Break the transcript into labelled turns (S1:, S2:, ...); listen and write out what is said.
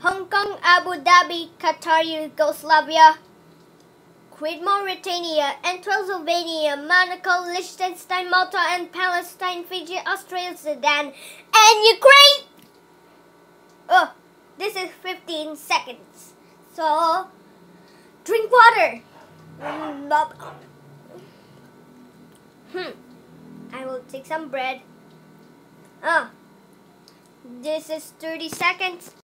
S1: Hong Kong, Abu Dhabi, Qatar, Yugoslavia, Crete, Mauritania, and Transylvania, Monaco, Liechtenstein, Malta, and Palestine, Fiji, Australia, Sudan, and Ukraine. Oh, this is 15 seconds. So, drink water. I will take some bread. This is 30 seconds.